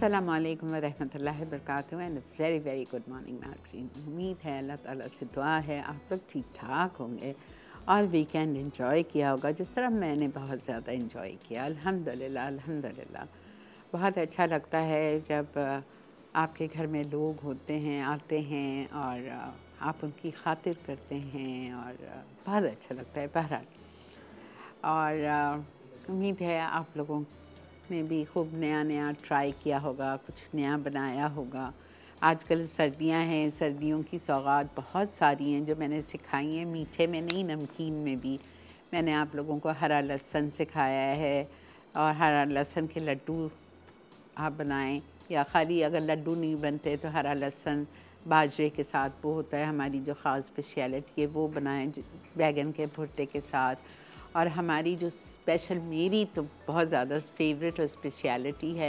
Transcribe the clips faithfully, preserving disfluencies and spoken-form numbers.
अस्सलाम वालेकुम व रहमतुल्लाहि व बरकातहू and very very good morning नाज़रीन। उम्मीद है अल्लाह ताला से दुआ है आप लोग ठीक ठाक होंगे और वीकेंड एंजॉय किया होगा जिस तरह मैंने बहुत ज़्यादा एंजॉय किया। अल्हम्दुलिल्लाह अल्हम्दुलिल्लाह। बहुत अच्छा लगता है जब आपके घर में लोग होते हैं, आते हैं और आप उनकी खातिर करते हैं और बहुत अच्छा लगता है बहरहाल। और उम्मीद है आप लोगों ने भी खूब नया नया ट्राई किया होगा, कुछ नया बनाया होगा। आजकल सर्दियां हैं, सर्दियों की सौगात बहुत सारी हैं जो मैंने सिखाई हैं, मीठे में नहीं नमकीन में भी। मैंने आप लोगों को हरा लहसुन सिखाया है और हरा लहसुन के लड्डू आप बनाएं, या खाली अगर लड्डू नहीं बनते तो हरा लहसुन बाजरे के साथ, वो होता है हमारी जो ख़ास स्पेशलिटी है, वो बनाएं बैगन के भुट्टे के साथ। और हमारी जो स्पेशल, मेरी तो बहुत ज़्यादा फेवरेट और स्पेशलिटी है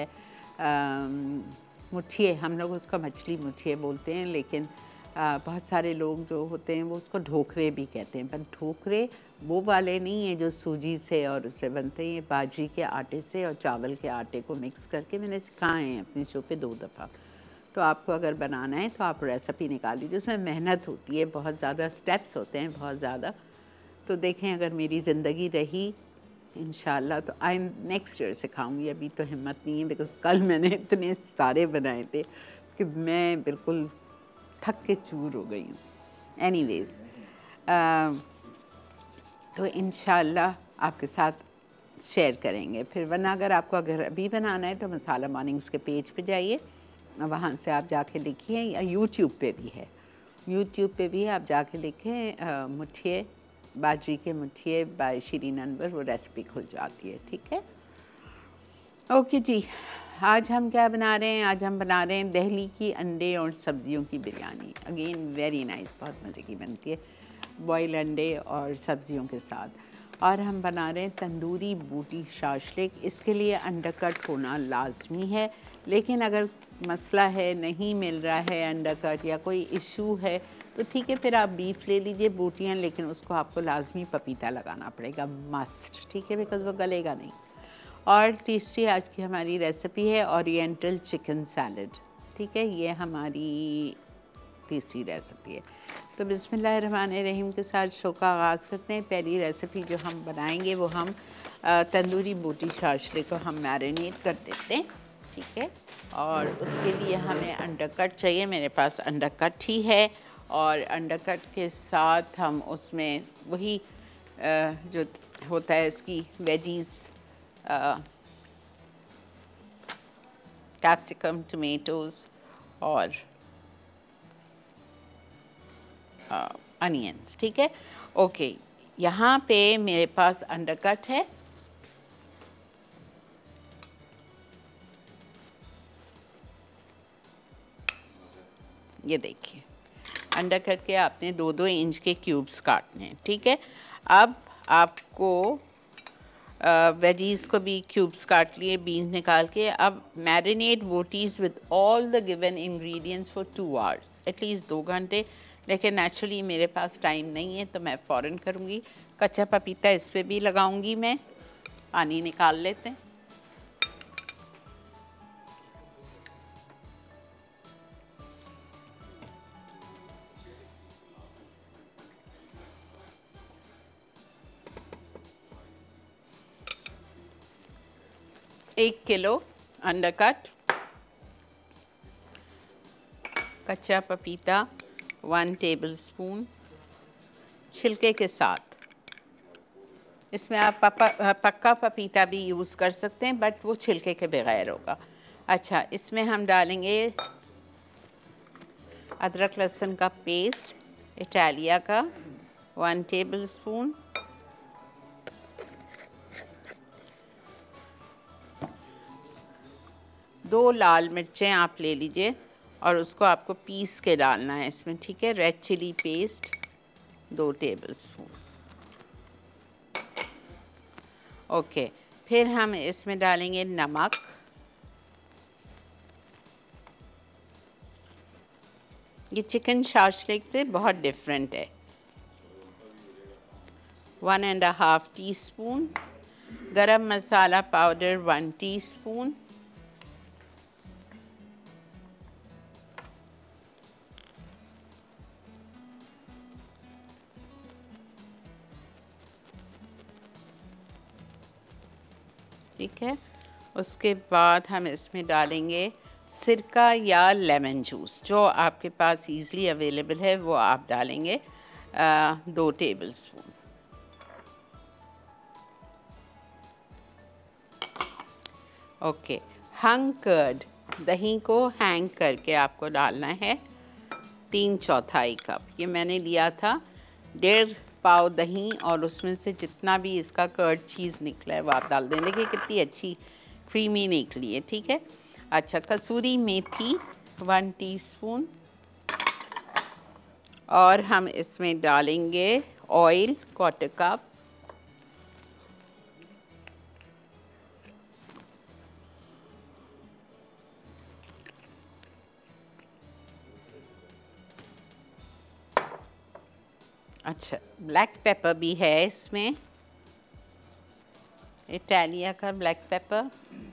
मुठिए। हम लोग उसको मछली मुठिए बोलते हैं, लेकिन आ, बहुत सारे लोग जो होते हैं वो उसको ढोकरे भी कहते हैं। पर ढोकरे वो वाले नहीं हैं जो सूजी से और उससे बनते हैं, ये बाजरी के आटे से और चावल के आटे को मिक्स करके मैंने सिखाए हैं अपने शो पे दो दफ़ा। तो आपको अगर बनाना है तो आप रेसिपी निकाल लीजिए, उसमें मेहनत होती है, बहुत ज़्यादा स्टेप्स होते हैं, बहुत ज़्यादा। तो देखें अगर मेरी ज़िंदगी रही इंशाल्लाह तो आई नेक्स्ट ईयर सिखाऊंगी। अभी तो हिम्मत नहीं है बिकॉज़ कल मैंने इतने सारे बनाए थे कि मैं बिल्कुल थक के चूर हो गई हूँ। एनीवेज़ तो इंशाल्लाह आपके साथ शेयर करेंगे फिर। वरना अगर आपको अगर अभी बनाना है तो मसाला मॉर्निंग्स के पेज पे जाइए, वहाँ से आप जाके लिखिए, या यूट्यूब पे भी है, यूट्यूब पे भी आप जाके लिखें मुठिए, बाजरी के मुठिए बाय शिरीन अनवर, वो रेसिपी खुल जाती है। ठीक है, ओके जी। आज हम क्या बना रहे हैं? आज हम बना रहे हैं दहली की अंडे और सब्जियों की बिरयानी। अगेन वेरी नाइस, बहुत मज़े की बनती है बॉयल अंडे और सब्जियों के साथ। और हम बना रहे हैं तंदूरी बूटी शाशलिक। इसके लिए अंडरकट होना लाजमी है, लेकिन अगर मसला है नहीं मिल रहा है अंडरकट या कोई इशू है तो ठीक है, फिर आप बीफ ले लीजिए बूटियाँ, लेकिन उसको आपको लाजमी पपीता लगाना पड़ेगा, मस्ट। ठीक है, बिकॉज़ वो गलेगा नहीं। और तीसरी आज की हमारी रेसिपी है ओरिएंटल चिकन सैलड। ठीक है, ये हमारी तीसरी रेसिपी है। तो बिस्मिल्लाहिर्रहमानिर्रहीम के साथ शो का आगाज़ करते हैं। पहली रेसिपी जो हम बनाएंगे वो हम तंदूरी बूटी शाशलिक को हम मैरिनेट कर देते हैं। ठीक है, और उसके लिए हमें अंडरकट चाहिए। मेरे पास अंडरकट ही है, और अंडरकट के साथ हम उसमें वही जो होता है इसकी वेजीज़, कैप्सिकम, टमेटोज़ और अनियंस। uh, ठीक है, ओके। यहाँ पे मेरे पास अंडरकट है, ये देखिए अंडरकट के आपने दो दो इंच के क्यूब्स काटने हैं। ठीक है, अब आपको वेजीज़ को भी क्यूब्स काट लिए, बीन्स निकाल के। अब मैरिनेट बोटीज़ with all the given ingredients for two hours, at least दो घंटे। लेकिन नेचुरली मेरे पास टाइम नहीं है तो मैं फ़ौरन करूँगी। कच्चा पपीता इस पर भी लगाऊंगी मैं। पानी निकाल लेते हैं। एक किलो अंडरकट, कच्चा पपीता वन टेबलस्पून छिलके के साथ। इसमें आप पपा, पक्का पपीता भी यूज़ कर सकते हैं, बट वो छिलके के बगैर होगा। अच्छा, इसमें हम डालेंगे अदरक लहसुन का पेस्ट इटालिया का वन टेबलस्पून, दो लाल मिर्चें आप ले लीजिए और उसको आपको पीस के डालना है इसमें। ठीक है, रेड चिली पेस्ट दो टेबलस्पून। ओके, फिर हम इसमें डालेंगे नमक, ये चिकन शाशलिक से बहुत डिफरेंट है, one and half teaspoon. Garam masala powder one teaspoon, ठीक है। उसके बाद हम इसमें डालेंगे सिरका या लेमन जूस, जो आपके पास ईज़िली अवेलेबल है वो आप डालेंगे, आ, दो tablespoon. Okay, hung curd, दही को हैंग करके आपको डालना है तीन चौथाई कप। ये मैंने लिया था डेढ़ पाव दही, और उसमें से जितना भी इसका कर्ड चीज़ निकला है वो आप डाल दें। देखिए कितनी अच्छी क्रीमी निकली है, ठीक है। अच्छा, कसूरी मेथी वन टीस्पून, और हम इसमें डालेंगे ऑयल क्वार्टर कप, अच्छा ब्लैक पेपर भी है इसमें, इटालिया का ब्लैक पेपर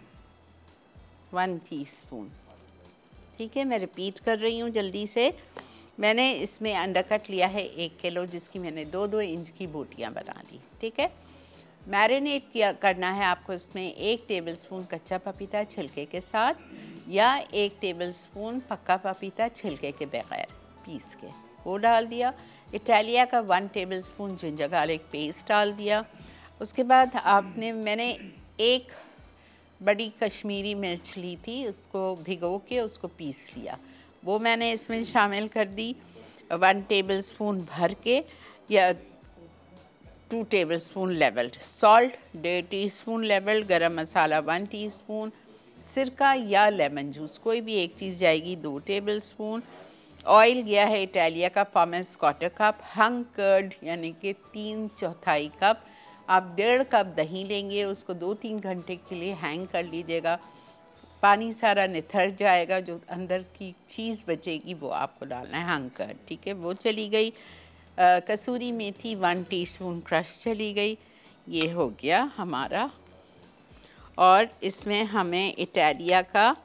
वन टीस्पून। ठीक है, मैं रिपीट कर रही हूँ जल्दी से। मैंने इसमें अंडरकट लिया है एक किलो, जिसकी मैंने दो दो इंच की बोटियाँ बना ली। ठीक है, मैरिनेट किया करना है आपको इसमें एक टेबलस्पून कच्चा पपीता छिलके के साथ, या एक टेबलस्पून पक्का पपीता छिलके के बगैर पीस के, वो डाल दिया। इटालिया का one tablespoon ginger garlic paste डाल दिया। उसके बाद आपने मैंने एक बड़ी कश्मीरी मिर्च ली थी, उसको भिगो के उसको पीस लिया, वो मैंने इसमें शामिल कर दी। वन टेबलस्पून भर के, या टू टेबलस्पून लेवल्ड सॉल्ट, डेढ़ teaspoon levelled garam masala one teaspoon, सिरका या लेमन जूस कोई भी एक चीज़ जाएगी दो टेबलस्पून। ऑयल गया है इटालिया का pomace quarter cup, hung curd यानी कि तीन चौथाई कप। आप डेढ़ कप दही लेंगे, उसको दो तीन घंटे के लिए हैंग कर लीजिएगा, पानी सारा निथर जाएगा, जो अंदर की चीज़ बचेगी वो आपको डालना है हंग कर्ड। ठीक है, वो चली गई। आ, kasuri methi one teaspoon crush चली गई। ये हो गया हमारा। और इसमें हमें इटालिया का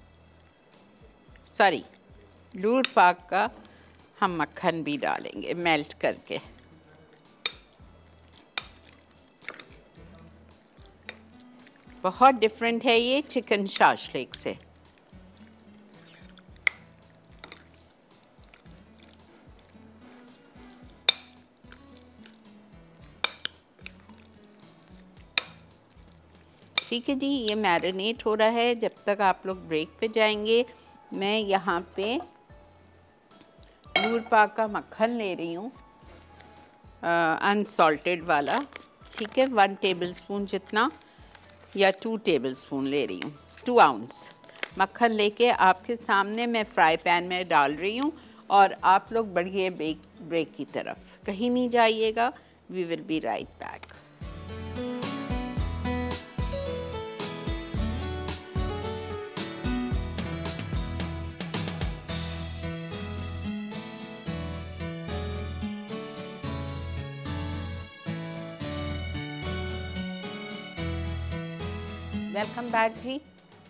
सॉरी लूर पाक का हम मक्खन भी डालेंगे मेल्ट करके। बहुत डिफरेंट है ये चिकन शाशलिक से। ठीक है जी, ये मैरिनेट हो रहा है। जब तक आप लोग ब्रेक पे जाएंगे, मैं यहाँ पे लूर पाक का मक्खन ले रही हूँ, अनसॉल्टेड वाला। ठीक है, वन टेबलस्पून जितना या टू टेबलस्पून ले रही हूँ, टू आउंस मक्खन लेके आपके सामने मैं फ्राई पैन में डाल रही हूँ। और आप लोग बढ़िए ब्रेक ब्रेक की तरफ कहीं नहीं जाइएगा। We will be right back. Welcome back जी।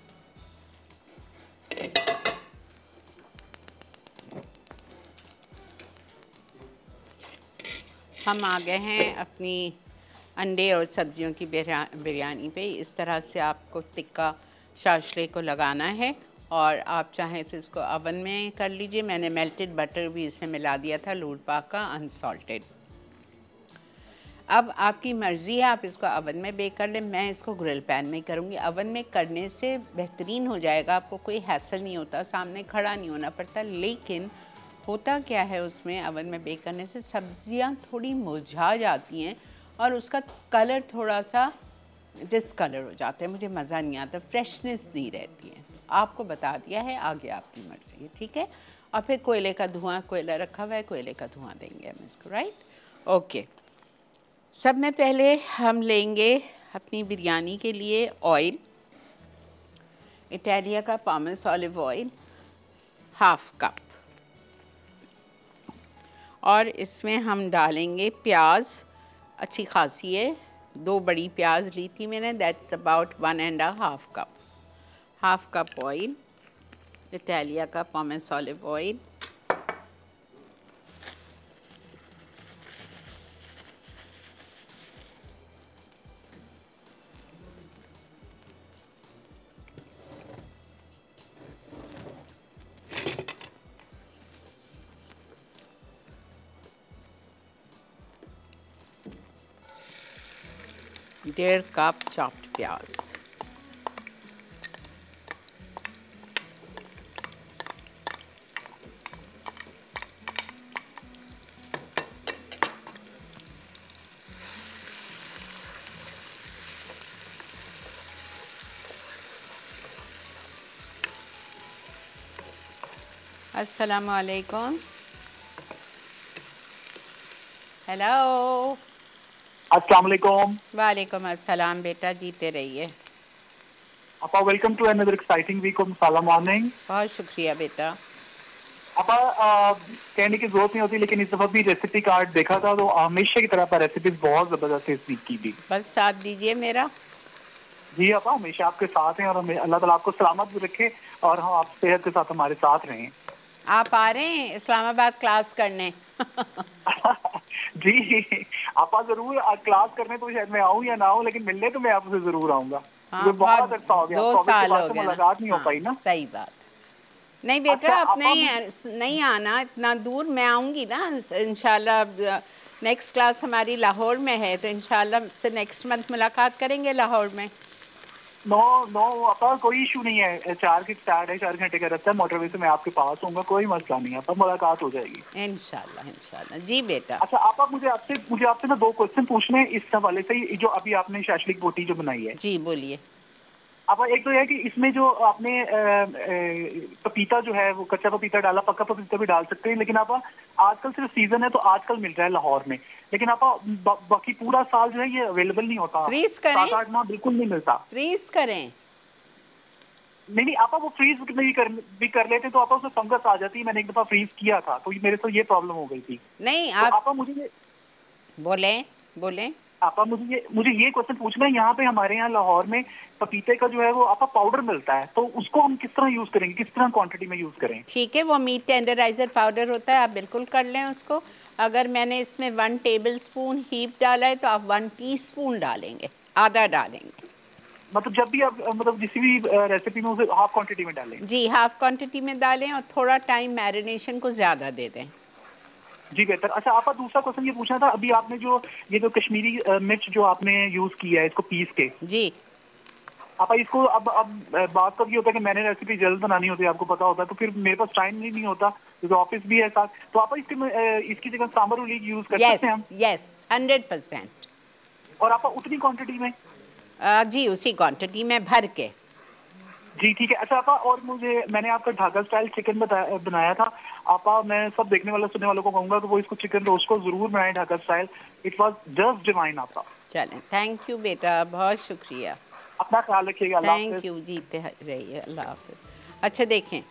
हम आ गए हैं अपनी अंडे और सब्जियों की बिरयानी पे। इस तरह से आपको टिक्का शाशले को लगाना है, और आप चाहें तो इसको अवन में कर लीजिए। मैंने मेल्टेड बटर भी इसमें मिला दिया था लूर पाक का अनसॉल्टेड। अब आपकी मर्ज़ी है, आप इसको अवन में बेक कर लें। मैं इसको ग्रिल पैन में करूँगी। अवन में करने से बेहतरीन हो जाएगा, आपको कोई हैसल नहीं होता, सामने खड़ा नहीं होना पड़ता। लेकिन होता क्या है उसमें, अवन में बेक करने से सब्जियां थोड़ी मुरझा जाती हैं और उसका कलर थोड़ा सा डिसकलर हो जाता है, मुझे मज़ा नहीं आता, फ्रेशनेस नहीं रहती है। आपको बता दिया है, आगे आपकी मर्ज़ी है। ठीक है, और फिर कोयले का धुआं, कोयला रखा हुआ है, कोयले का धुआं देंगे हम इसको। Right, okay. सब में पहले हम लेंगे अपनी बिरयानी के लिए ऑयल, इटालिया का pomace olive oil half cup, और इसमें हम डालेंगे प्याज अच्छी खासी है, दो बड़ी प्याज ली थी मैंने, that's about one and half cup. Half cup oil, Italia का पामस ऑलिव ऑयल, डेढ़ कप चॉप्ड प्याज। अस्सलामु अलैकुम। हेलो। अस्सलाम वालेकुम। वालेकुम अस्सलाम बेटा, जीते रहिए। अपा welcome to another exciting week of Masala morning. बहुत शुक्रिया बेटा। अपा कहने की जरूरत नहीं होती, लेकिन इस दफा भी रेसिपी कार्ड देखा था तो हमेशा की तरह पर रेसिपीज बहुत जबरदस्त है इस वीक की भी। बस साथ दीजिए मेरा। जी अपा हमेशा आपके साथ हैं और हमें अल्लाह ताला आपको सलामत भी रखे और हम आप सेहत के साथ हमारे साथ रहें। आप आ रहे हैं इस्लामाबाद क्लास करने? जी आपा जरूर क्लास करने तो शायद मैं आऊँ या ना आऊँ, लेकिन मिलने तो मैं आपसे जरूर आऊंगा। हाँ, बहुत बहुत अच्छा हो गया, दो कोविड के साल बाद हो से गए ना। मुलाकात नहीं हो हाँ, पाई ना। सही बात। नहीं बेटा, अच्छा आप आपा नहीं नहीं आना इतना दूर, मैं आऊँगी ना इंशाल्लाह। नेक्स्ट क्लास हमारी लाहौर में है, तो इंशाल्लाह से नेक्स्ट मंथ मुलाकात करेंगे लाहौर में। नो नो अपा कोई इशू नहीं है, चार की स्टार्ट है, चार घंटे का रास्ता है, मोटरवे से मैं आपके पास हूँ, कोई मसला नहीं है, अपा मुलाकात हो जाएगी इंशाल्लाह इंशाल्लाह। जी बेटा। अच्छा आपा मुझे आपसे मुझे आपसे ना दो क्वेश्चन पूछने हैं इस हवाले से ही, जो अभी आपने शाशलिक बोटी जो बनाई है। जी बोलिए। अब एक तो यह है कि इसमें जो आपने पपीता जो है वो कच्चा पपीता डाला, पक्का पपीता भी डाल सकते हैं, लेकिन आप आजकल सिर्फ सीजन है तो आजकल मिल रहा है लाहौर में, लेकिन आप बा, बाकी पूरा साल जो है ये अवेलेबल नहीं होता, फ्रीज करें, सात आठ माह बिल्कुल नहीं मिलता। फ्रीज करें। नहीं नहीं आपा वो फ्रीज भी कर भी कर लेते तो आपा उसमें फंगस आ जाती है, मैंने एक दफा फ्रीज किया था तो मेरे साथ ये प्रॉब्लम हो गई थी। नहीं तो आप आपा मुझे बोले बोले आपा मुझे ये मुझे ये क्वेश्चन पूछना है, यहाँ पे हमारे यहाँ लाहौर में पपीते का जो है वो आपा पाउडर मिलता है, तो उसको हम किस तरह यूज करेंगे, किस तरह क्वांटिटी में यूज करें? ठीक है, वो मीट टेंडराइजर पाउडर होता है, आप बिल्कुल कर लें उसको। अगर मैंने इसमें वन टेबल स्पून हीप डाला है तो आप वन टीस्पून डालेंगे, आधा डालेंगे। मतलब जब भी आप मतलब किसी भी रेसिपी में उसे हाफ क्वांटिटी में डालें? जी, हाफ क्वांटिटी में डालें और थोड़ा टाइम मैरिनेशन को ज़्यादा दे दें। जी बेहतर। अच्छा आपका दूसरा क्वेश्चन ये पूछना था, अभी आपने जो ये जो कश्मीरी मिर्च जो आपने यूज किया है इसको पीस के, जी आप इसको अब अब बात तो ये होता है कि मैंने रेसिपी जल्द बनानी होती है, आपको पता होता है, तो फिर मेरे पास टाइम नहीं, नहीं होता क्योंकि ऑफिस भी है साथ, तो आप इसके इसकी जगह सांबर उली यूज कर सकते हैं हम? Yes yes, hundred percent. और आप उतनी क्वांटिटी में? जी उसी क्वांटिटी में भर के। जी ठीक है। अच्छा आपा और मुझे मैंने आपका ढाका स्टाइल चिकन बनाया था, आपा मैं सब देखने वाले सुनने वालों को कहूंगा कि वो इसको चिकन रोस्ट को जरूर बनाए Dhaka style, it was just divine. आपका चलें, थैंक यू बेटा, बहुत शुक्रिया। अपना ख्याल रखिएगा, अल्लाह हाफ़िज़। थैंक यू, जीते रहिए, अल्लाह हाफिज़। अच्छा देखें,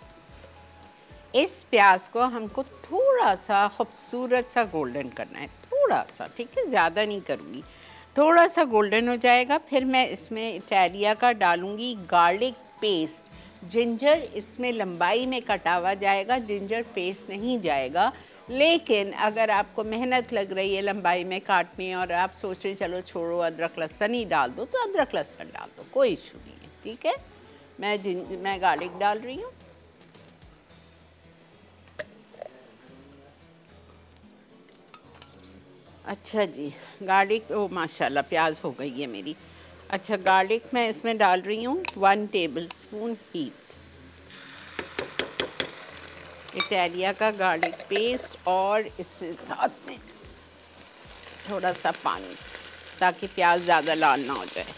इस प्याज को हमको थोड़ा सा खूबसूरत सा गोल्डन करना है, थोड़ा सा, ठीक है, ज़्यादा नहीं करूँगी, थोड़ा सा गोल्डन हो जाएगा। फिर मैं इसमें इटालिया का डालूँगी गार्लिक पेस्ट, जिंजर इसमें लंबाई में कटा हुआ जाएगा, जिंजर पेस्ट नहीं जाएगा। लेकिन अगर आपको मेहनत लग रही है लंबाई में काटनी और आप सोच रहे चलो छोड़ो अदरक लहसुन ही डाल दो, तो अदरक लहसुन डाल दो, कोई इशू नहीं है, ठीक है। मैं जिन मैं गार्लिक डाल रही हूँ। अच्छा जी, गार्लिक, ओ माशाल्लाह प्याज हो गई है मेरी। अच्छा गार्लिक मैं इसमें डाल रही हूँ one tablespoon heat Italia का गार्लिक पेस्ट, और इसमें साथ में थोड़ा सा पानी ताकि प्याज ज़्यादा लाल ना हो जाए।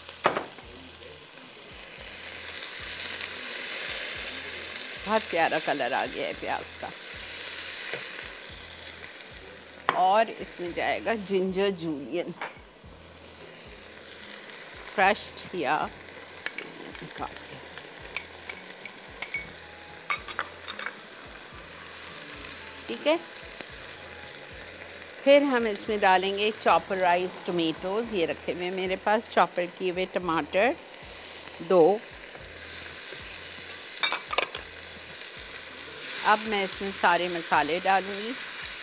बहुत प्यारा कलर आ गया है प्याज का। और इसमें जाएगा जिंजर जूलियन क्रश्ड या काट के, ठीक है। फिर हम इसमें डालेंगे चॉपराइज टोमेटोज़, ये रखे हुए मेरे पास चॉपर किए हुए टमाटर दो। अब मैं इसमें सारे मसाले डालूँगी।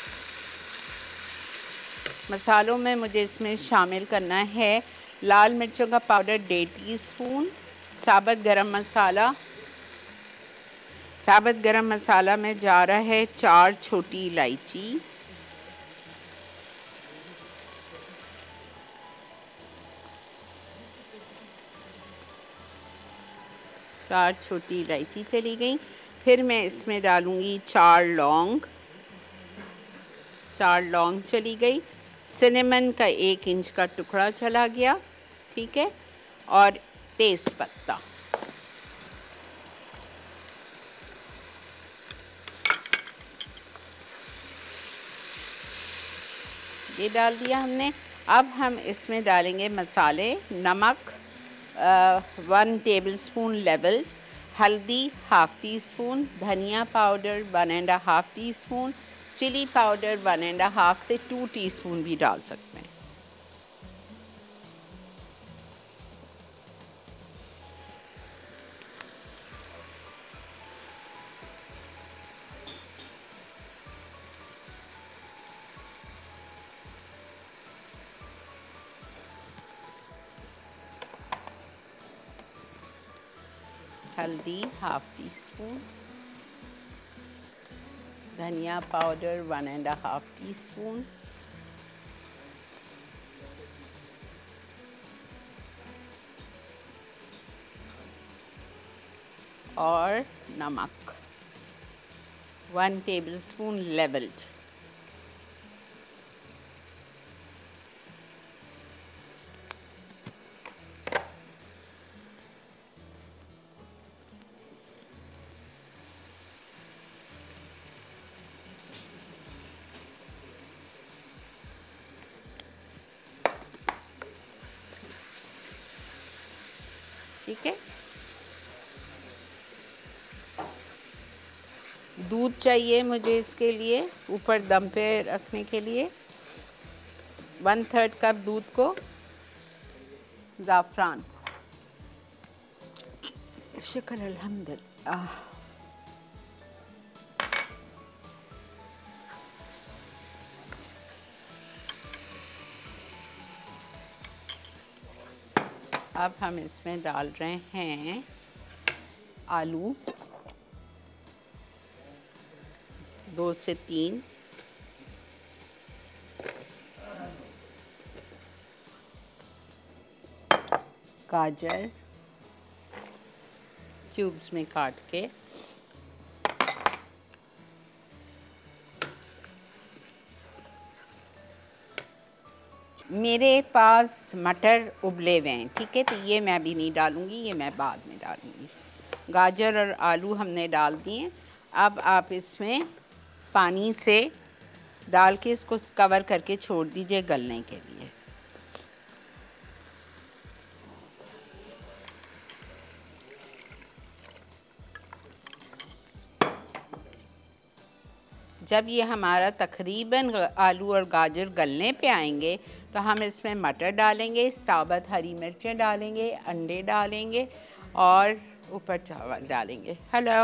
मसालों में मुझे इसमें शामिल करना है लाल मिर्चों का पाउडर डेढ़ टी स्पून, साबुत गरम मसाला, साबुत गरम मसाला में जा रहा है चार छोटी इलायची, चार छोटी इलायची चली गई। फिर मैं इसमें डालूँगी चार लौंग, चार लौंग चली गई। सिनेमन का एक इंच का टुकड़ा चला गया, ठीक है, और तेज़ पत्ता। ये डाल दिया हमने। अब हम इसमें डालेंगे मसाले। नमक वन टेबलस्पून लेवल्ड, हल्दी हाफ टी स्पून, धनिया powder one and half teaspoon, chilli powder one and half से टू टीस्पून भी डाल सकते हैं। हल्दी हाफ टी स्पून, धनिया powder one and half teaspoon, और नमक वन टेबलस्पून लेवल्ड। ठीक है, दूध चाहिए मुझे इसके लिए ऊपर दम पे रखने के लिए। वन थर्ड कप दूध को ज़ाफ़रान, शुक्र अल्हम्दुलिल्लाह। अब हम इसमें डाल रहे हैं आलू, दो से तीन, गाजर क्यूब्स में काट के, मेरे पास मटर उबले हुए हैं, ठीक है, तो ये मैं अभी नहीं डालूँगी, ये मैं बाद में डालूँगी। गाजर और आलू हमने डाल दिए। अब आप इसमें पानी से डाल के इसको कवर करके छोड़ दीजिए गलने के लिए। जब ये हमारा तकरीबन आलू और गाजर गलने पे आएंगे तो हम इसमें मटर डालेंगे, साबुत हरी मिर्चें डालेंगे, अंडे डालेंगे और ऊपर चावल डालेंगे। हेलो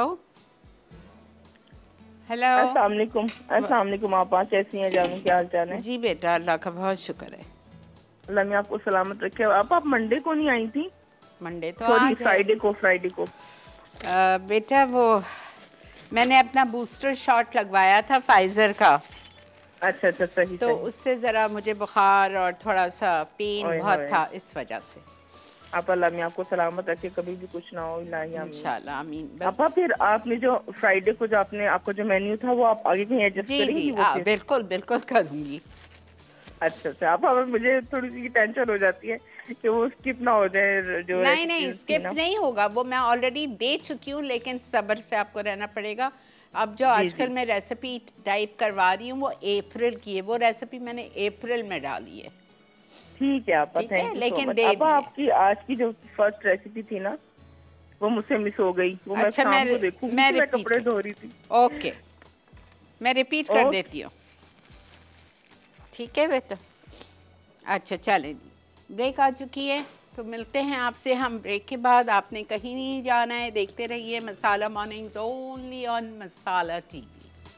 हेलो, अस्सलाम वालेकुम। अस्सलाम वालेकुम, आप कैसी हैं जानू, क्या हाल चाल है? जी बेटा, अल्लाह का बहुत शुक्र है। अल्लाह मैं आपको सलामत रखे। आप आप मंडे को नहीं आई थी? मंडे तो सॉरी, आज फ्राइडे को फ्राइडे को आ, बेटा वो मैंने अपना बूस्टर शॉट लगवाया था फाइजर का। अच्छा अच्छा, सही तो सही। उससे ज़रा मुझे बुखार और थोड़ा सा पेन ओए बहुत होए। था, इस वजह से। आप अल्लाह मैं आपको सलामत रखे, कभी भी कुछ ना हो, इलाही आमीन। इंशाल्लाह आमीन। बस आपा फिर आपने जो फ्राइडे को जो आपने आपको जो मेन्यू था वो आप आगे कहीं एडजस्ट जी करेंगी जी वो आ, फिर? बिल्कुल बिल्कुल करूँगी। अच्छा अच्छा, आप अब मुझे थोड़ी सी टेंशन हो जाती है कि वो स्किप ना हो जाए जो नहीं नहीं, recipes थी स्किप ना। नहीं होगा, वो मैं ऑलरेडी दे चुकी हूँ, लेकिन सब्र से आपको रहना पड़ेगा। अब जो जी, आजकल जी। मैं रेसिपी टाइप करवा रही हूँ वो अप्रैल की है, वो रेसिपी मैंने अप्रैल में डाली है। ठीक है आपा, ठीक है, थैंक यू सो लेकिन मच। दे आपा दिए। आपकी आज की जो फर्स्ट रेसिपी थी ना वो मुझसे मिस हो गई, वो मैं अच्छा, शाम मैं को देखूंगी, मैं मैं रिपीट कपड़े कर धो रही थी। ओके, मैं रिपीट कर ओके। देती हूँ। ठीक है बेटा, अच्छा चलें, ब्रेक आ चुकी है तो मिलते हैं आपसे हम ब्रेक के बाद। आपने कहीं नहीं जाना है, देखते रहिए Masala mornings only on Masala TV.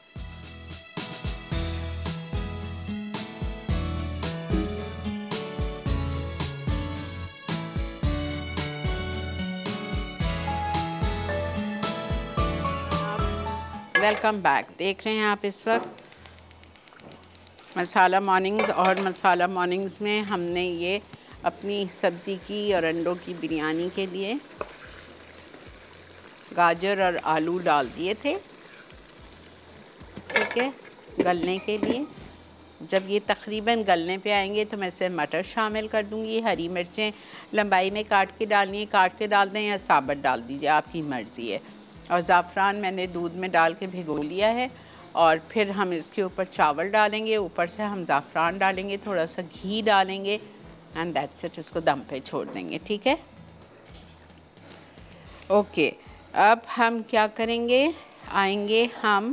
Welcome back. देख रहे हैं आप इस वक्त मसाला मॉर्निंग्स, और मसाला मॉर्निंग्स में हमने ये अपनी सब्ज़ी की और अंडों की बिरयानी के लिए गाजर और आलू डाल दिए थे, ठीक है, गलने के लिए। जब ये तकरीबन गलने पे आएंगे तो मैं इसमें मटर शामिल कर दूंगी। हरी मिर्चें लंबाई में काट के डालनी है, काट के डाल दें या साबुत डाल दीजिए, आपकी मर्ज़ी है। और ज़ाफ़रान मैंने दूध में डाल के भिगो लिया है। और फिर हम इसके ऊपर चावल डालेंगे, ऊपर से हम ज़ाफ़रान डालेंगे, थोड़ा सा घी डालेंगे एंड दैट्स इट। उसको दम पे छोड़ देंगे, ठीक है। ओके, अब हम क्या करेंगे, आएंगे हम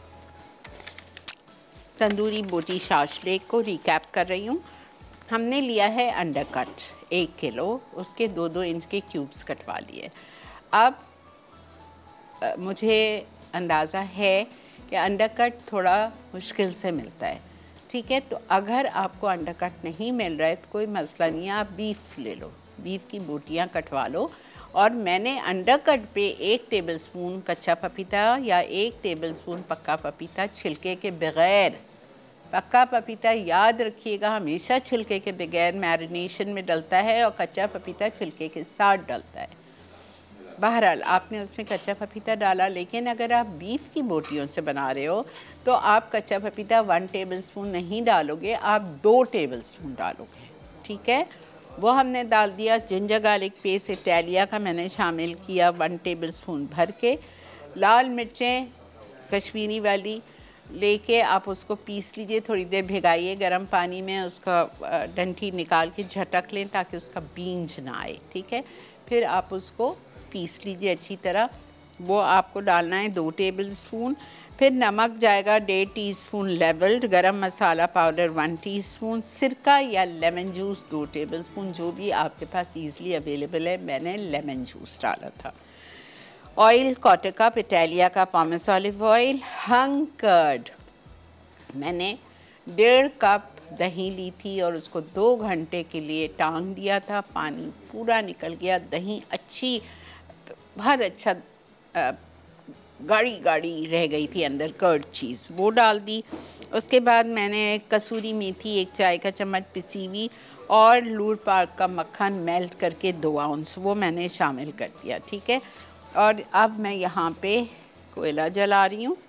तंदूरी बोटी शाशलेक को रिकैप कर रही हूँ। हमने लिया है अंडरकट एक किलो, उसके दो दो इंच के क्यूब्स कटवा लिए। अब मुझे अंदाज़ा है कि अंडरकट थोड़ा मुश्किल से मिलता है, ठीक है। तो अगर आपको अंडरकट नहीं मिल रहा है तो कोई मसला नहीं है, आप बीफ ले लो, बीफ की बोटियाँ कटवा लो। और मैंने अंडरकट पे एक टेबलस्पून कच्चा पपीता या एक टेबलस्पून पक्का पपीता छिलके के बगैर, पक्का पपीता याद रखिएगा हमेशा छिलके के बगैर मैरिनेशन में डलता है और कच्चा पपीता छिलके के साथ डलता है। बहरहाल आपने उसमें कच्चा पपीता डाला, लेकिन अगर आप बीफ की बोटियों से बना रहे हो तो आप कच्चा पपीता वन टेबलस्पून नहीं डालोगे, आप दो टेबलस्पून डालोगे, ठीक है। वो हमने डाल दिया। जिंजर गार्लिक पेस्ट इटालिया का मैंने शामिल किया वन टेबलस्पून भर के। लाल मिर्चें कश्मीरी वाली लेके आप उसको पीस लीजिए, थोड़ी देर भिगाइए गर्म पानी में, उसका डंठी निकाल के झटक लें ताकि उसका बींज ना आए, ठीक है। फिर आप उसको पीस लीजिए अच्छी तरह। वो आपको डालना है दो टेबलस्पून। फिर नमक जाएगा डेढ़ teaspoon levelled, garam masala powder one teaspoon, सिरका या लेमन जूस दो टेबलस्पून, जो भी आपके पास ईज़िली अवेलेबल है। मैंने लेमन जूस डाला था। ऑयल क्वार्टर कप इटालिया का pomace olive oil. Hung curd मैंने डेढ़ कप दही ली थी और उसको दो घंटे के लिए टांग दिया था, पानी पूरा निकल गया, दही अच्छी बहुत अच्छा गाढ़ी गाढ़ी रह गई थी अंदर कर्ड चीज़, वो डाल दी। उसके बाद मैंने कसूरी मेथी एक चाय का चम्मच पिसी हुई और लूर पार्क का मक्खन मेल्ट करके दो आउंस वो मैंने शामिल कर दिया, ठीक है। और अब मैं यहाँ पे कोयला जला रही हूँ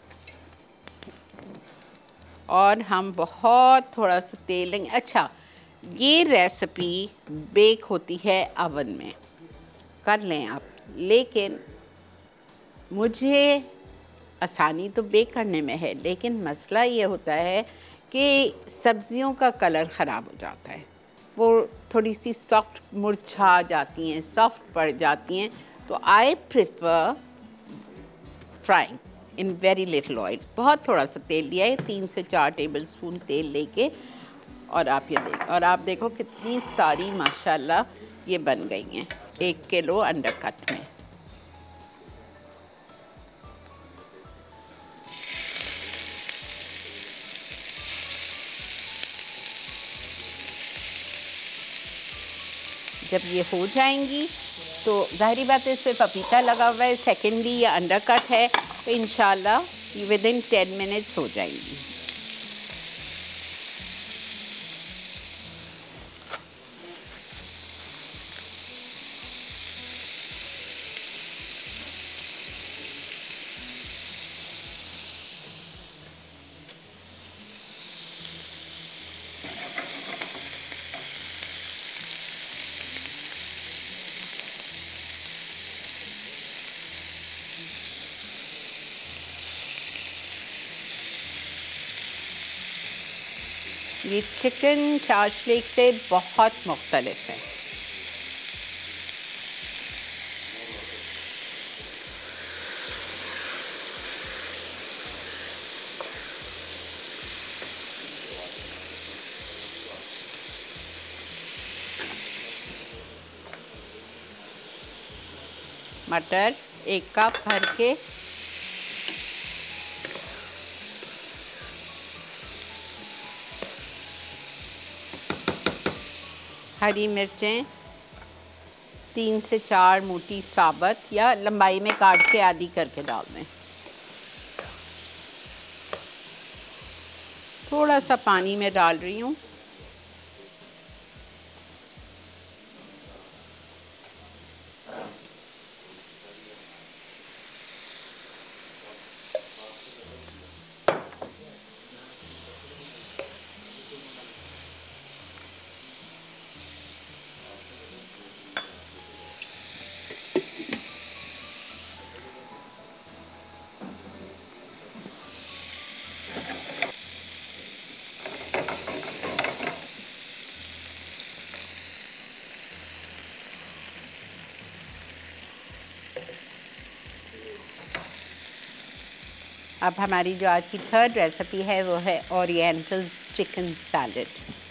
और हम बहुत थोड़ा सा तेल लेंगे। अच्छा, ये रेसिपी बेक होती है अवन में, कर लें आप, लेकिन मुझे आसानी तो बेक करने में है, लेकिन मसला ये होता है कि सब्जियों का कलर ख़राब हो जाता है, वो थोड़ी सी सॉफ्ट मुरझा जाती हैं, सॉफ्ट पड़ जाती हैं। तो I prefer frying in very little oil. बहुत थोड़ा सा तेल लिया है, तीन से चार टेबल स्पून तेल लेके, और आप ये देख और आप देखो कितनी सारी माशाल्लाह ये बन गई हैं एक किलो अंडरकट में। जब ये हो जाएंगी तो ज़ाहिरी बात है इस पर पपीता लगा हुआ है, सेकेंडली या अंडरकट है, तो इंशाल्लाह ये विद इन टेन मिनट्स हो जाएंगी। ये चिकन शाशलेक से बहुत मुख्तलिफ है। मटर एक कप भर के, हरी मिर्चें तीन से चार मोटी साबुत या लंबाई में काट के आधी करके डाल दें। थोड़ा सा पानी में डाल रही हूँ। अब हमारी जो आज की थर्ड रेसिपी है वो है ओरिएंटल चिकन सैलड।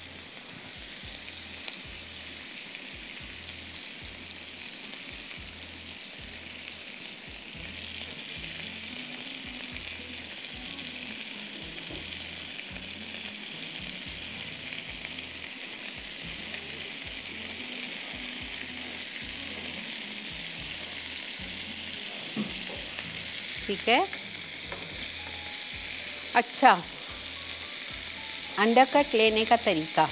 ठीक है। अच्छा, अंडरकट लेने का तरीका,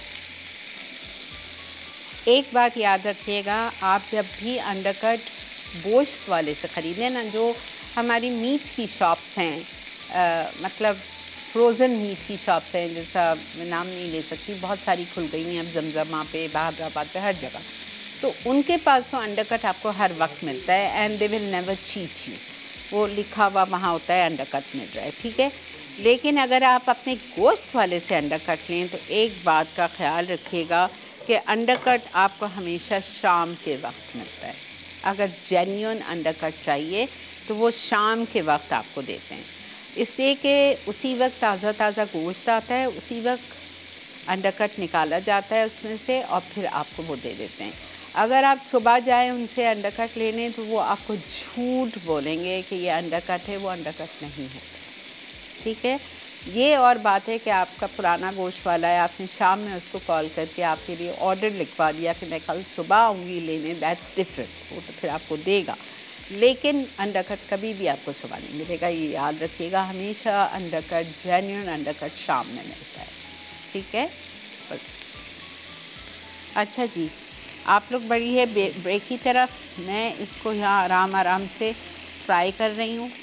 एक बात याद रखिएगा, आप जब भी अंडरकट गोश्त वाले से ख़रीदें ना, जो हमारी मीट की शॉप्स हैं, आ, मतलब फ्रोज़न मीट की शॉप्स हैं, जैसा मैं नाम नहीं ले सकती, बहुत सारी खुल गई हैं अब जमजमा पे, बहादुराबाद पे, हर जगह, तो उनके पास तो अंडरकट आपको हर वक्त मिलता है and they will never cheat you. वो लिखा हुआ वहाँ होता है अंडरकट मिल रहा है, ठीक है। लेकिन अगर आप अपने गोश्त वाले से अंडरकट लें तो एक बात का ख्याल रखिएगा कि अंडरकट आपको हमेशा शाम के वक्त मिलता है। अगर जेन्युइन अंडरकट चाहिए तो वो शाम के वक्त आपको देते हैं, इसलिए कि उसी वक्त ताज़ा ताज़ा गोश्त आता है, उसी वक्त अंडरकट निकाला जाता है उसमें से और फिर आपको वो दे देते हैं। अगर आप सुबह जाएं उनसे अंडरकट लेने तो वो आपको झूठ बोलेंगे कि ये अंडरकट है, वो अंडरकट नहीं है, ठीक है। ये और बात है कि आपका पुराना गोश्त वाला है, आपने शाम में उसको कॉल करके आपके लिए ऑर्डर लिखवा दिया कि मैं कल सुबह आऊँगी लेने, दैट्स डिफरेंट, वो तो फिर आपको देगा, लेकिन अंडरकट कभी भी आपको सुबह नहीं मिलेगा, ये याद रखिएगा। हमेशा अंडरकट, जेन्युइन अंडरकट शाम में मिलता है, ठीक है बस। अच्छा जी, आप लोग बड़ी है ब्रेक की तरफ, मैं इसको यहाँ आराम आराम से फ्राई कर रही हूँ।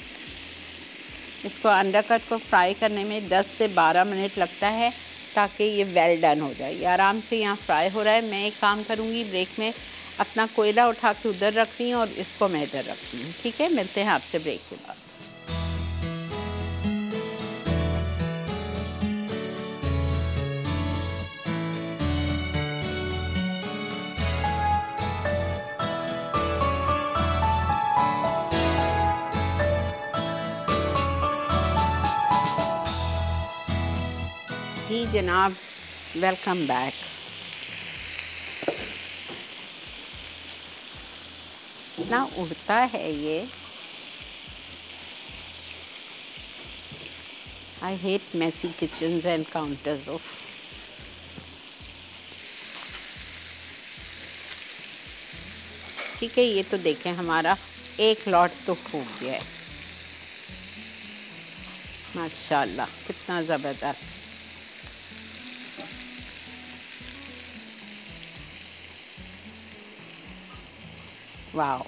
इसको अंडरकट को फ्राई करने में दस से बारह मिनट लगता है ताकि ये वेल डन हो जाए। ये आराम से यहाँ फ्राई हो रहा है। मैं एक काम करूँगी, ब्रेक में अपना कोयला उठा के उधर रख रही हूँ और इसको मैं इधर रख रही हूँ, ठीक है। मिलते हैं आपसे ब्रेक के बाद। जी जनाब, वेलकम बैक। इतना उड़ता है ये, I hate messy kitchens and counters off. ठीक है, ये तो देखें हमारा एक लॉट तो हो गया है, माशाल्लाह कितना ज़बरदस्त। वाओ,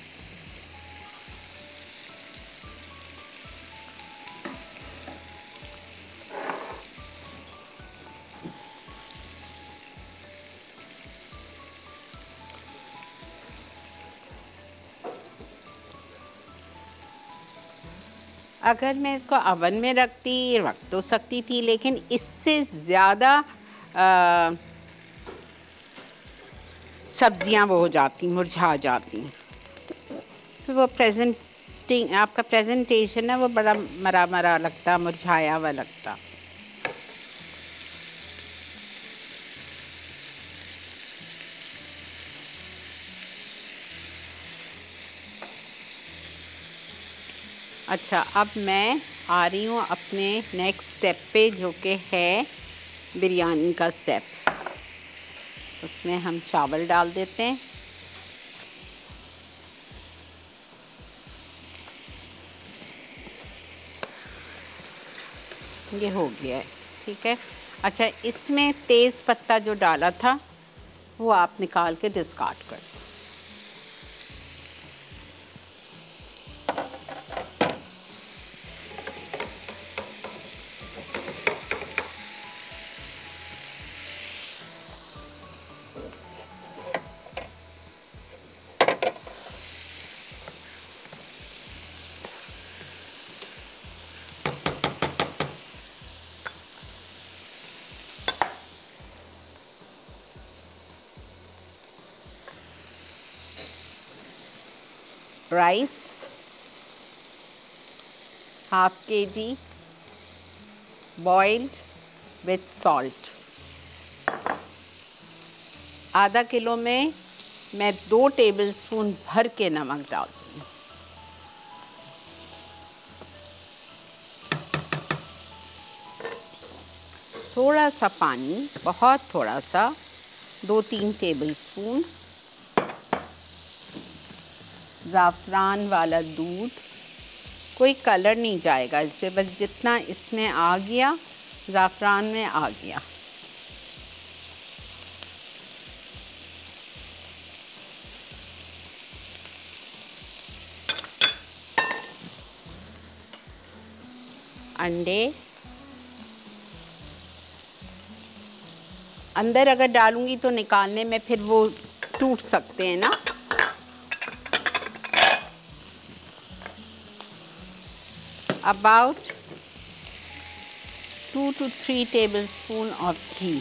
अगर मैं इसको अवन में रखती रख तो सकती थी, लेकिन इससे ज़्यादा सब्जियां वो हो जाती, मुरझा जाती, तो वो प्रेजेंटिंग आपका प्रेजेंटेशन है वो बड़ा मरा मरा लगता, मुरझाया हुआ लगता। अच्छा, अब मैं आ रही हूँ अपने नेक्स्ट स्टेप पे, जो कि है बिरयानी का स्टेप। उसमें हम चावल डाल देते हैं। ये हो गया है, ठीक है। अच्छा, इसमें तेज़ पत्ता जो डाला था वो आप निकाल के डिस्कार्ड कर दो। Rice, half K G boiled with salt. आधा किलो में मैं दो टेबलस्पून भर के नमक डालती हूँ। थोड़ा सा पानी, बहुत थोड़ा सा, दो तीन टेबलस्पून। ज़ाफ़रान वाला दूध, कोई कलर नहीं जाएगा इस पे, बस जितना इसमें आ गया ज़ाफ़रान में आ गया। अंडे अंदर अगर डालूंगी तो निकालने में फिर वो टूट सकते हैं ना। About two two three tablespoon of ghee.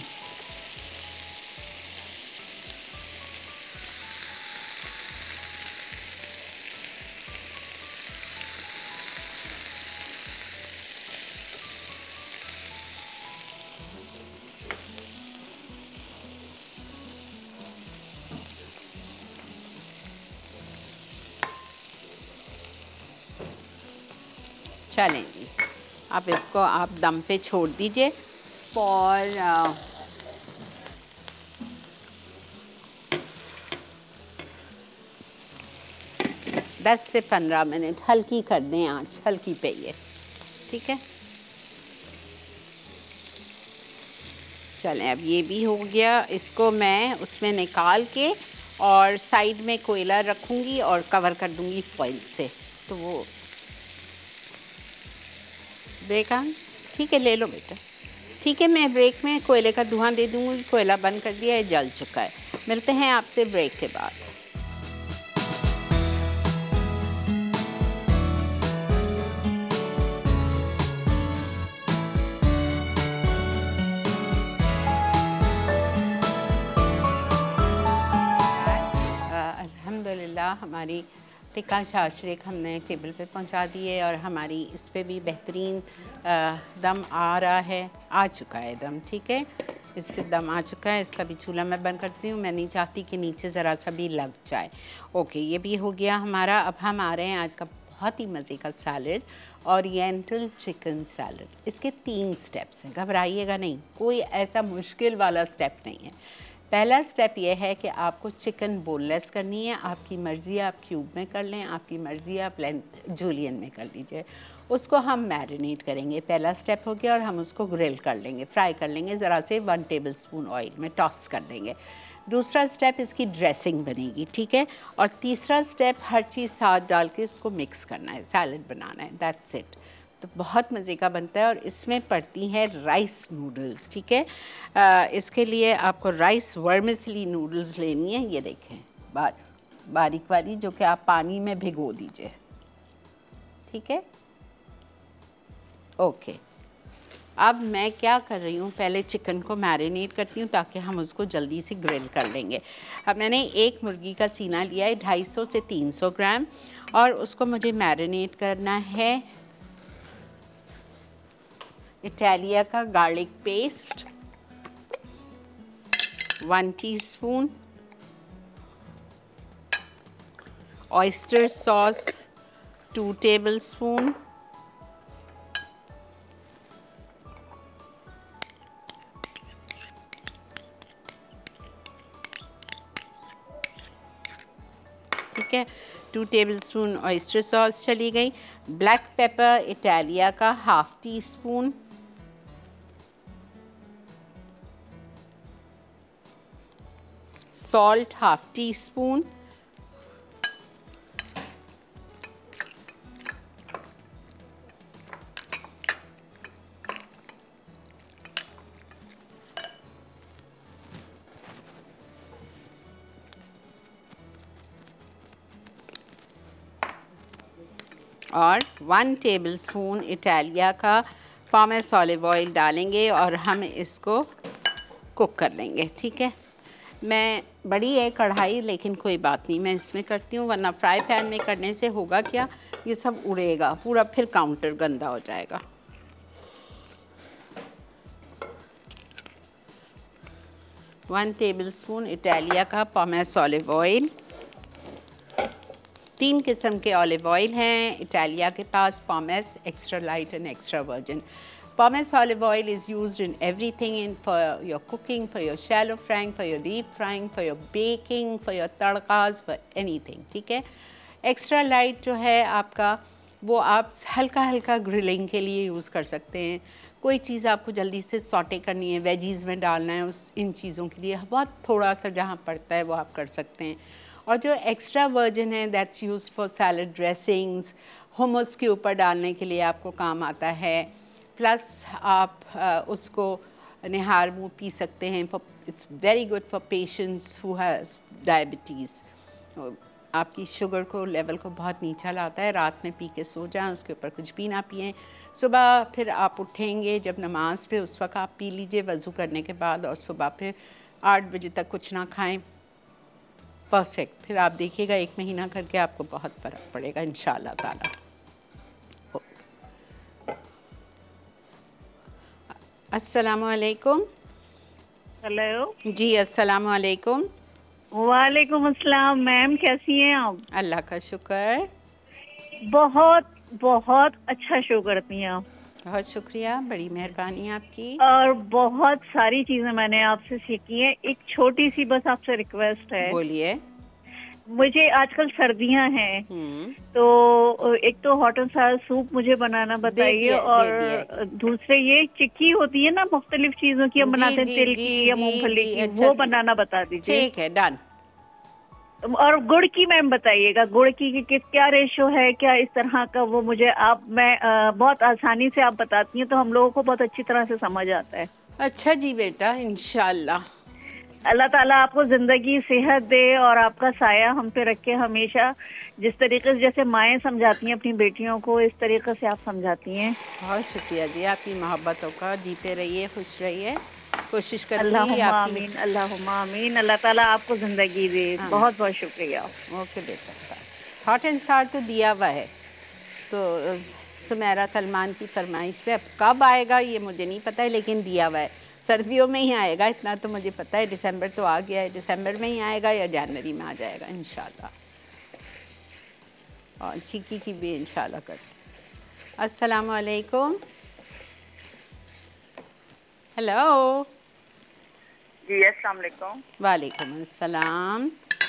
चलें जी, अब इसको आप दम पे छोड़ दीजिए फॉर दस से पंद्रह मिनट। हल्की कर दें आंच, हल्की पे ये, ठीक है। चलें, अब ये भी हो गया। इसको मैं उसमें निकाल के और साइड में कोयला रखूँगी और कवर कर दूँगी फॉइल से। तो वो ब्रेक ऑन, ठीक है, ले लो बेटा, ठीक है। मैं ब्रेक में कोयले का धुआं दे दूँगी। कोयला बंद कर दिया है, जल चुका है। मिलते हैं आपसे ब्रेक के बाद। अल्हम्दुलिल्लाह हमारी टिक्का शाशरेक हमने टेबल पे पहुंचा दी है और हमारी इस पे भी बेहतरीन दम आ रहा है, आ चुका है दम, ठीक है। इस पे दम आ चुका है। इसका भी चूल्हा मैं बंद करती हूँ, मैं नहीं चाहती कि नीचे ज़रा सा भी लग जाए। ओके, ये भी हो गया हमारा। अब हम आ रहे हैं आज का बहुत ही मज़े का सैलड, ओरिएंटल चिकन सैलड। इसके तीन स्टेप्स हैं, घबराइएगा नहीं, कोई ऐसा मुश्किल वाला स्टेप नहीं है। पहला स्टेप ये है कि आपको चिकन बोनलेस करनी है। आपकी मर्ज़ी है आप क्यूब में कर लें, आपकी मर्ज़ी है आप लेंथ जूलियन में कर लीजिए। उसको हम मैरिनेट करेंगे, पहला स्टेप हो गया। और हम उसको ग्रिल कर लेंगे, फ्राई कर लेंगे ज़रा से, वन टेबलस्पून ऑयल में टॉस कर देंगे। दूसरा स्टेप इसकी ड्रेसिंग बनेगी, ठीक है। और तीसरा स्टेप हर चीज़ साथ डाल के उसको मिक्स करना है, सैलड बनाना है, दैट्स इट। तो बहुत मज़े का बनता है। और इसमें पड़ती हैं राइस नूडल्स, ठीक है। आ, इसके लिए आपको राइस वर्मिसेली नूडल्स लेनी है, ये देखें, बार बारीक वाली, जो कि आप पानी में भिगो दीजिए, ठीक है। ओके, अब मैं क्या कर रही हूँ, पहले चिकन को मैरिनेट करती हूँ ताकि हम उसको जल्दी से ग्रिल कर लेंगे। अब मैंने एक मुर्गी का सीना लिया है, ढाई सौ से तीन सौ ग्राम, और उसको मुझे मैरिनेट करना है। इटालिया का garlic paste one teaspoon, oyster sauce two tablespoon, ठीक है, टू टेबलस्पून ऑयस्टर सॉस चली गई। ब्लैक पेपर इटालिया का half teaspoon, salt half teaspoon, और वन टेबलस्पून इटालिया का पामेस ऑलिव ऑयल डालेंगे और हम इसको कुक कर लेंगे, ठीक है। मैं बड़ी है कढ़ाई, लेकिन कोई बात नहीं, मैं इसमें करती हूँ, वरना फ्राई पैन में करने से होगा क्या, ये सब उड़ेगा, पूरा फिर काउंटर गंदा हो जाएगा। वन टेबलस्पून इटालिया का पॉमेस ऑलिव ऑयल। तीन किस्म के ऑलिव ऑयल हैं इटालिया के पास, pomace, extra light and extra virgin. Pomace olive oil is used in everything, in for your cooking, for your shallow frying, for your deep frying, for your baking, for your तड़कास, for anything, ठीक है। Extra light जो है आपका, वो आप हल्का हल्का ग्रिलिंग के लिए यूज़ कर सकते हैं। कोई चीज़ आपको जल्दी से सॉटे करनी है, वेजीज़ में डालना है, उस इन चीज़ों के लिए बहुत थोड़ा सा जहाँ पड़ता है वो आप कर सकते हैं। और जो एक्स्ट्रा वर्जिन है that's use for salad dressings, hummus के ऊपर डालने के लिए आपको काम आता है। प्लस आप आ, उसको निहार मुँह पी सकते हैं। For it's very good for patients who has diabetes. आपकी शुगर को लेवल को बहुत नीचा लाता है। रात में पी के सो जाएं, उसके ऊपर कुछ भी ना पिएं। सुबह फिर आप उठेंगे जब नमाज पे, उस वक्त आप पी लीजिए वज़ू करने के बाद, और सुबह फिर आठ बजे तक कुछ ना खाएं। परफेक्ट। फिर आप देखिएगा एक महीना करके आपको बहुत फ़र्क पड़ेगा इंशाअल्लाह ताला। अस्सलामु अलैकुम। हेलो जी अस्सलामु अलैकुम। वालेकुम अस्सलाम। मैम कैसी हैं आप? अल्लाह का शुक्र। बहुत बहुत अच्छा शो करती हैं आप। बहुत शुक्रिया, बड़ी मेहरबानी आपकी। और बहुत सारी चीजें मैंने आपसे सीखी हैं। एक छोटी सी बस आपसे रिक्वेस्ट है। बोलिए। मुझे आजकल सर्दियां हैं, तो एक तो हॉट एंड सार सूप मुझे बनाना बताइए, और दूसरे ये चिक्की होती है ना मुख्तलिफ चीजों की हम बनाते हैं, तिल की या मूंगफली की, वो बनाना बता दीजिए। ठीक है, डन। और गुड़ की मैम बताइएगा, गुड़ की कि, कि क्या रेशो है, क्या इस तरह का, वो मुझे आप मैं आ, बहुत आसानी से आप बताती हैं तो हम लोगों को बहुत अच्छी तरह से समझ आता है। अच्छा जी बेटा, इंशाल्लाह। अल्लाह ताला आपको जिंदगी सेहत दे और आपका साया हम पे रखे हमेशा। जिस तरीके से जैसे माएँ समझाती हैं अपनी बेटियों को, इस तरीके से आप समझाती हैं। बहुत शुक्रिया जी आपकी मोहब्बतों का। जीते रहिए, खुश रहिए, कोशिश करिए। अल्लाहुम्मा आमीन, अल्लाहुम्मा आमीन। अल्लाह ताला आपको जिंदगी दे। बहुत बहुत शुक्रिया। ओके बेटा। हॉट एंड सार तो दिया हुआ है, तो सुमेरा सलमान की फरमाइश पे, अब कब आएगा ये मुझे नहीं पता है, लेकिन दिया हुआ है। सर्दियों में ही आएगा, इतना तो मुझे पता है। दिसंबर तो आ गया है, दिसंबर में ही आएगा या जनवरी में आ जाएगा इंशाल्लाह। और चिक्की की भी इंशाल्लाह करते। अस्सलामु अलैकुम। हेलो जी अस्सलाम वालेकुम। वालेकुम अस्सलाम।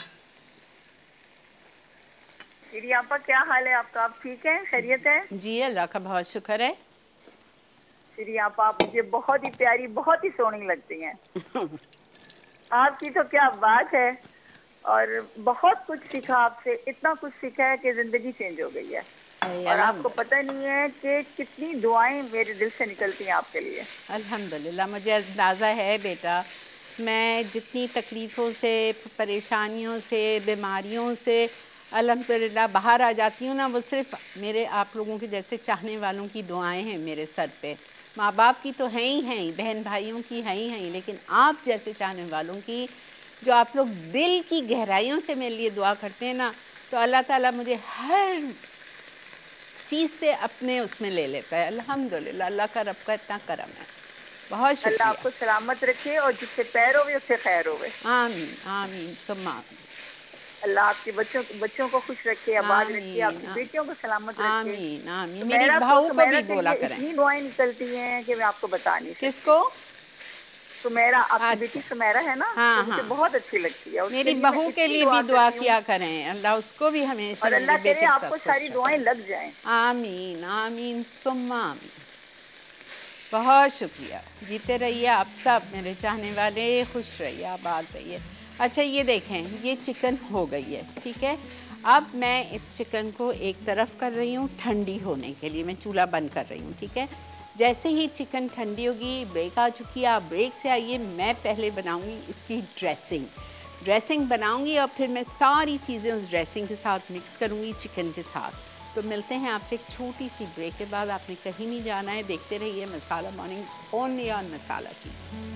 दीदी आपका क्या हाल है? आपका आप ठीक है, खैरियत है? जी अल्लाह का बहुत शुक्र है। श्री आप आप मुझे बहुत ही प्यारी, बहुत ही सोहनी लगती हैं। आपकी तो क्या बात है, और बहुत कुछ सीखा आपसे। इतना कुछ सीखा है कि जिंदगी चेंज हो गई है, और आपको पता नहीं है कि कितनी दुआएं मेरे दिल से निकलती हैं आपके लिए। अल्हम्दुलिल्लाह, मुझे अंदाज़ा है बेटा, मैं जितनी तकलीफ़ों से, परेशानियों से, बीमारियों से अल्हम्दुलिल्लाह बाहर आ जाती हूँ ना, वो सिर्फ मेरे आप लोगों के जैसे चाहने वालों की दुआएं हैं मेरे सर पे। माँ बाप की तो हैं ही हैं, बहन भाइयों की हैं ही हैं, लेकिन आप जैसे चाहने वालों की, जो आप लोग दिल की गहराइयों से मेरे लिए दुआ करते हैं ना, तो अल्लाह ताला मुझे हर चीज़ से अपने उसमें ले लेता है। अल्हम्दुलिल्लाह, अल्लाह का रब का इतना करम है। बहुत शुक्रिया। अल्लाह आपको सलामत रखे, और जिससे पैर होवे उससे खैर होवे। आमीन आमीन सुम्मा आमीन। अल्लाह आपके बच्चों बच्चों को खुश रखे, आबाद रखे, आपकी बेटियों को सलामत रखे। आमीन आमीन। मेरी बहू को भी बोला करें। इतनी दुआएं निकलती हैं कि मैं आपको बता नहीं सकती। किसको? सुमेरा, आपकी बेटी सुमेरा है ना, हाँ, तो मुझे हाँ। बहुत अच्छी लगती है। मेरी बहू के लिए भी दुआ किया करें, अल्लाह उसको भी हमेशा, और अल्लाह करे आपको सारी दुआएं लग जाएं। आमीन आमीन सुम्मा आमीन। बहुत शुक्रिया। जीते रहिए आप सब मेरे चाहने वाले, खुश रहिए, आबाद रहिए। अच्छा ये देखें, ये चिकन हो गई है, ठीक है। अब मैं इस चिकन को एक तरफ कर रही हूँ ठंडी होने के लिए, मैं चूल्हा बंद कर रही हूँ, ठीक है। जैसे ही चिकन ठंडी होगी, ब्रेक आ चुकी है, आप ब्रेक से आइए। मैं पहले बनाऊँगी इसकी ड्रेसिंग ड्रेसिंग बनाऊँगी, और फिर मैं सारी चीज़ें उस ड्रेसिंग के साथ मिक्स करूँगी चिकन के साथ। तो मिलते हैं आपसे एक छोटी सी ब्रेक के बाद। आपने कहीं नहीं जाना है, देखते रहिए Masala mornings only on Masala T.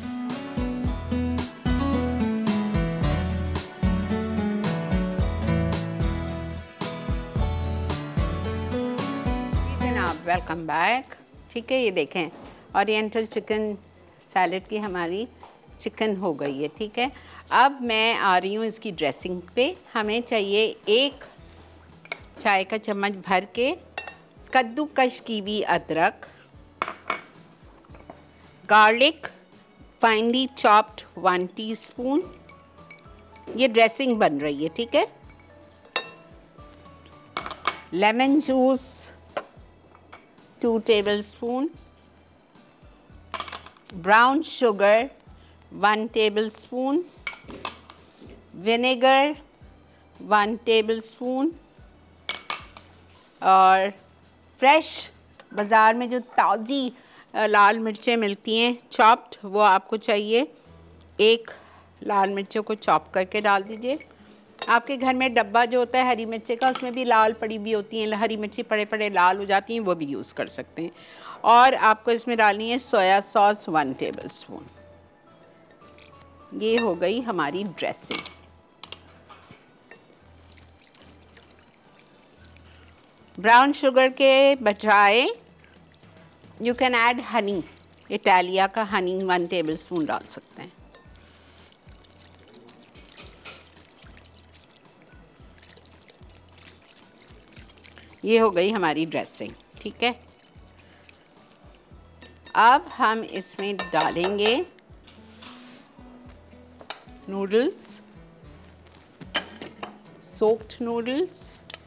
Welcome back. ठीक है, ये देखें ओरिएंटल चिकन सैलड की हमारी चिकन हो गई है। ठीक है, अब मैं आ रही हूँ इसकी ड्रेसिंग पे। हमें चाहिए एक चाय का चम्मच भर के कद्दूकश की हुई अदरक, garlic finely chopped one teaspoon. ये ड्रेसिंग बन रही है। ठीक है, lemon juice two tablespoon, brown sugar one tablespoon, vinegar one tablespoon, और फ्रेश बाज़ार में जो ताज़ी लाल मिर्चें मिलती हैं चॉप्ड, वो आपको चाहिए। एक लाल मिर्चों को चॉप करके डाल दीजिए। आपके घर में डब्बा जो होता है हरी मिर्ची का, उसमें भी लाल पड़ी भी होती हैं, हरी मिर्ची पड़े पड़े लाल हो जाती हैं, वो भी यूज़ कर सकते हैं। और आपको इसमें डालनी है सोया सॉस वन टेबलस्पून। ये हो गई हमारी ड्रेसिंग। ब्राउन शुगर के बजाय you can add honey, Italia का हनी वन टेबलस्पून डाल सकते हैं। ये हो गई हमारी ड्रेसिंग। ठीक है, अब हम इसमें डालेंगे noodles, soaked noodles,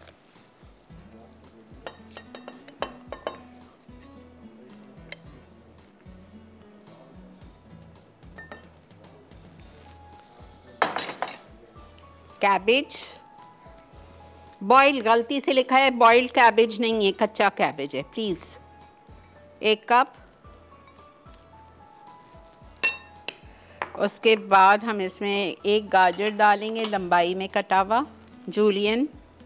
cabbage boiled, गलती से लिखा है बॉइल्ड कैबेज नहीं है, कच्चा कैबेज है, प्लीज़ एक कप। उसके बाद हम इसमें एक गाजर डालेंगे लंबाई में कटा हुआ जूलियन,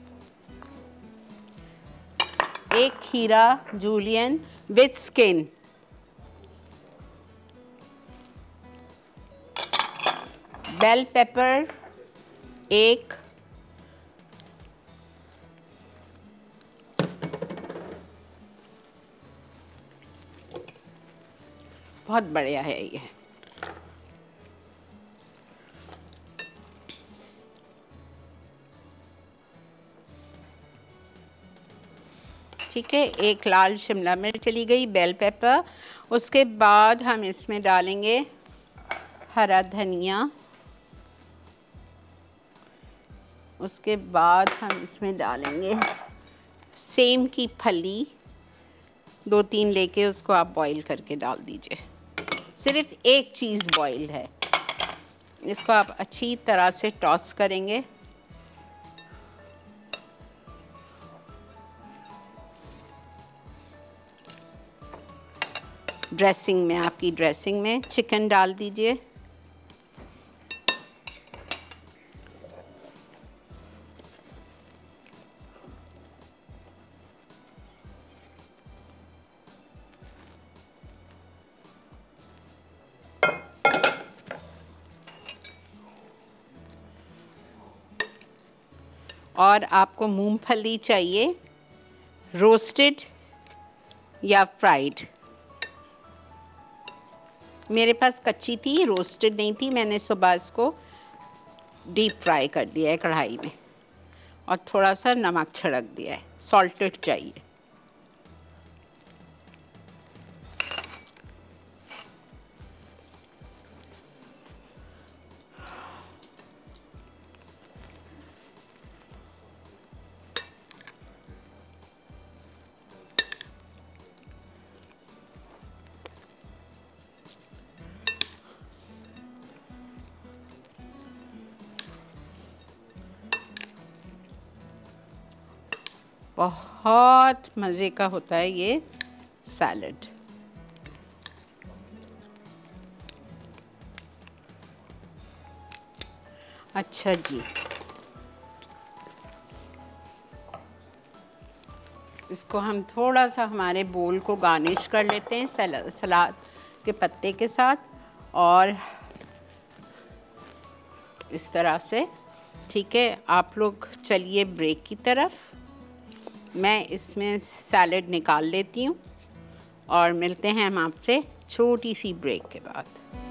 एक खीरा julienne with skin, bell pepper एक, बहुत बढ़िया है ये। ठीक है, एक लाल शिमला मिर्च चली गई, बेल पेपर। उसके बाद हम इसमें डालेंगे हरा धनिया, उसके बाद हम इसमें डालेंगे सेम की फली, दो तीन लेके उसको आप बॉईल करके डाल दीजिए। सिर्फ एक चीज़ बॉईल है, इसको आप अच्छी तरह से टॉस करेंगे। ड्रेसिंग में, आपकी ड्रेसिंग में चिकन डाल दीजिए। और आपको मूंगफली चाहिए रोस्टेड या फ्राइड। मेरे पास कच्ची थी, रोस्टेड नहीं थी, मैंने सुबह इसको डीप फ्राई कर दिया है कढ़ाई में और थोड़ा सा नमक छिड़क दिया है। सॉल्टेड चाहिए। बहुत मज़े का होता है ये सैलड। अच्छा जी, इसको हम थोड़ा सा हमारे बोल को गार्निश कर लेते हैं सलाद सलाद के पत्ते के साथ, और इस तरह से। ठीक है, आप लोग चलिए ब्रेक की तरफ। मैं इसमें सैलड निकाल लेती हूँ और मिलते हैं हम आपसे छोटी सी ब्रेक के बाद।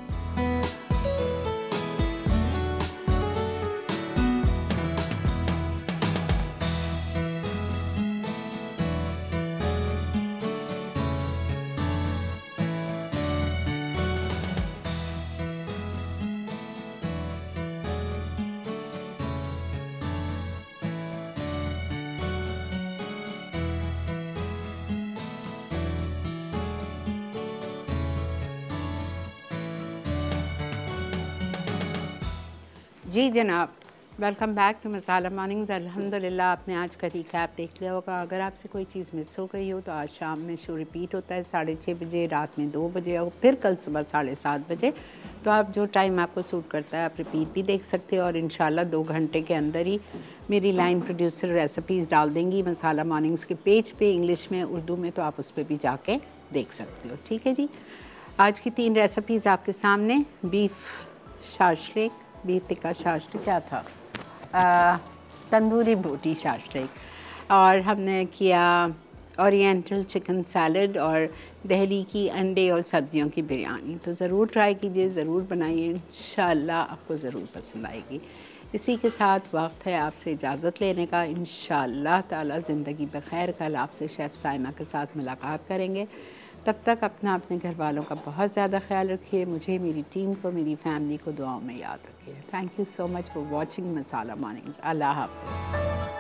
जी जनाब, welcome back to Masala mornings. अल्हम्दुलिल्लाह आपने आज का रिकैप देख लिया होगा। अगर आपसे कोई चीज़ मिस हो गई हो तो आज शाम में शो रिपीट होता है साढ़े छः बजे, रात में दो बजे और फिर कल सुबह साढ़े सात बजे। तो आप जो टाइम आपको सूट करता है आप रिपीट भी देख सकते हो और इंशाल्लाह दो घंटे के अंदर ही मेरी लाइन प्रोड्यूसर रेसिपीज़ डाल देंगी मसाला मॉर्निंग्स के पेज पे, इंग्लिश में, उर्दू में, तो आप उस पर भी जाके देख सकते हो। ठीक है जी, आज की तीन रेसिपीज़ आपके सामने। Beef shashlik, beef tikka shashlik क्या था, आ, तंदूरी बोटी शाशलिक, और हमने किया ओरिएंटल चिकन सैलड और दहली की अंडे और सब्जियों की बिरयानी। तो ज़रूर ट्राई कीजिए, ज़रूर बनाइए, इंशाल्लाह आपको ज़रूर पसंद आएगी। इसी के साथ वक्त है आपसे इजाज़त लेने का। इंशाल्लाह ताला ज़िंदगी बखैर कल आपसे शेफ़ साइमा के साथ मुलाकात करेंगे। तब तक अपना अपने घर वालों का बहुत ज़्यादा ख्याल रखिए। मुझे, मेरी टीम को, मेरी फैमिली को दुआओं में याद रखिए। Thank you so much for watching masala mornings. अल्लाह हाफ़िज़।